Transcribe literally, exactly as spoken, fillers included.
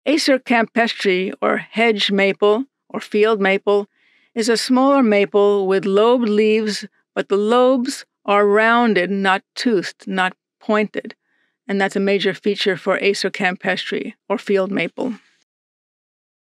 Acer campestre, or hedge maple, or field maple, is a smaller maple with lobed leaves, but the lobes are rounded, not toothed, not pointed. And that's a major feature for Acer campestre, or field maple.